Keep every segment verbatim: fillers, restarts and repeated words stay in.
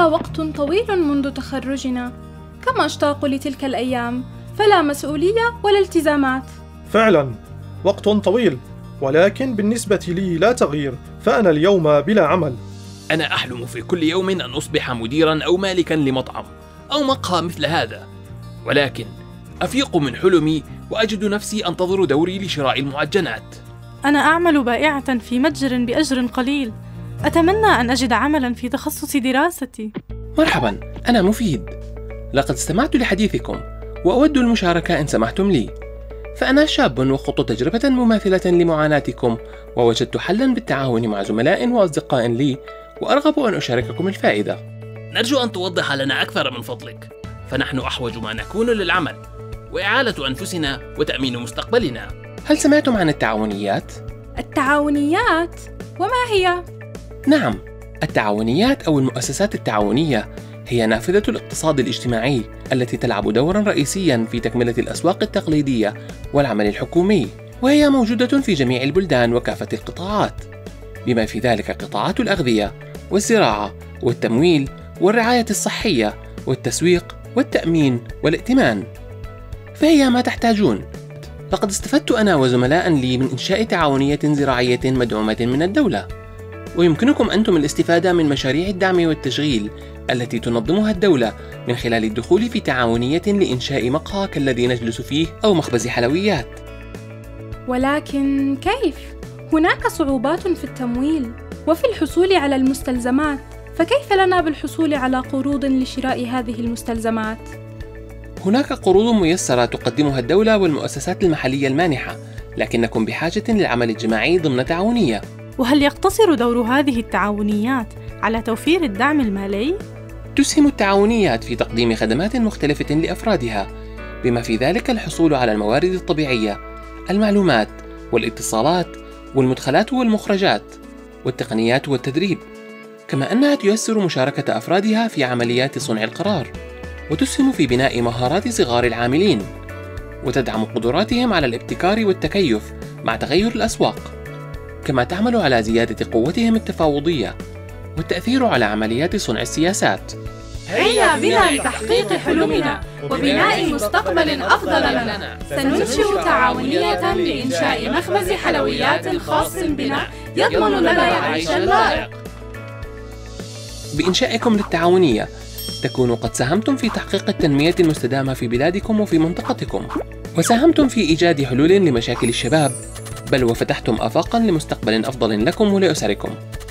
مضى وقت طويل منذ تخرجنا، كم أشتاق لتلك الأيام، فلا مسؤولية ولا التزامات. فعلا وقت طويل، ولكن بالنسبة لي لا تغيير، فأنا اليوم بلا عمل. أنا أحلم في كل يوم أن أصبح مديرا أو مالكا لمطعم أو مقهى مثل هذا، ولكن أفيق من حلمي وأجد نفسي أنتظر دوري لشراء المعجنات. أنا أعمل بائعة في متجر بأجر قليل، أتمنى أن أجد عملا في تخصص دراستي. مرحبا، أنا مفيد. لقد استمعت لحديثكم وأود المشاركة إن سمحتم لي. فأنا شاب وخضت تجربة مماثلة لمعاناتكم، ووجدت حلا بالتعاون مع زملاء وأصدقاء لي، وأرغب أن أشارككم الفائدة. نرجو أن توضح لنا أكثر من فضلك، فنحن أحوج ما نكون للعمل وإعالة أنفسنا وتأمين مستقبلنا. هل سمعتم عن التعاونيات؟ التعاونيات؟ وما هي؟ نعم، التعاونيات أو المؤسسات التعاونية هي نافذة الاقتصاد الاجتماعي التي تلعب دورا رئيسيا في تكملة الأسواق التقليدية والعمل الحكومي، وهي موجودة في جميع البلدان وكافة القطاعات، بما في ذلك قطاعات الأغذية والزراعة والتمويل والرعاية الصحية والتسويق والتأمين والائتمان. فهي ما تحتاجون. لقد استفدت أنا وزملاء لي من إنشاء تعاونية زراعية مدعومة من الدولة، ويمكنكم أنتم الاستفادة من مشاريع الدعم والتشغيل التي تنظمها الدولة من خلال الدخول في تعاونية لإنشاء مقهى كالذي نجلس فيه أو مخبز حلويات. ولكن كيف؟ هناك صعوبات في التمويل وفي الحصول على المستلزمات، فكيف لنا بالحصول على قروض لشراء هذه المستلزمات؟ هناك قروض ميسرة تقدمها الدولة والمؤسسات المحلية المانحة، لكنكم بحاجة للعمل الجماعي ضمن تعاونية. وهل يقتصر دور هذه التعاونيات على توفير الدعم المالي؟ تسهم التعاونيات في تقديم خدمات مختلفة لأفرادها، بما في ذلك الحصول على الموارد الطبيعية، المعلومات والاتصالات والمدخلات والمخرجات والتقنيات والتدريب، كما أنها تيسر مشاركة أفرادها في عمليات صنع القرار، وتسهم في بناء مهارات صغار العاملين، وتدعم قدراتهم على الابتكار والتكيف مع تغير الأسواق، كما تعمل على زيادة قوتهم التفاوضية والتأثير على عمليات صنع السياسات. هيا بنا لتحقيق حلمنا وبناء مستقبل أفضل لنا. سننشئ تعاونية لإنشاء مخبز حلويات خاص بنا يضمن لنا العيش اللائق. بإنشائكم للتعاونية تكونوا قد ساهمتم في تحقيق التنمية المستدامة في بلادكم وفي منطقتكم، وساهمتم في إيجاد حلول لمشاكل الشباب، بل وفتحتم آفاقا لمستقبل أفضل لكم ولأسركم.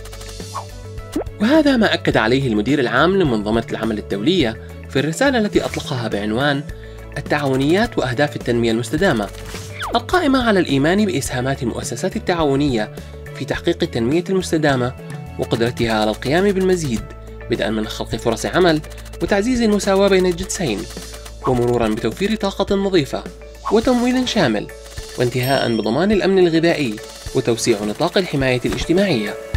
وهذا ما أكد عليه المدير العام لمنظمة العمل الدولية في الرسالة التي أطلقها بعنوان التعاونيات وأهداف التنمية المستدامة، القائمة على الإيمان بإسهامات المؤسسات التعاونية في تحقيق التنمية المستدامة وقدرتها على القيام بالمزيد، بدءا من خلق فرص عمل وتعزيز المساواة بين الجنسين، ومرورا بتوفير طاقة نظيفة وتمويل شامل، وانتهاء بضمان الأمن الغذائي وتوسيع نطاق الحماية الاجتماعية.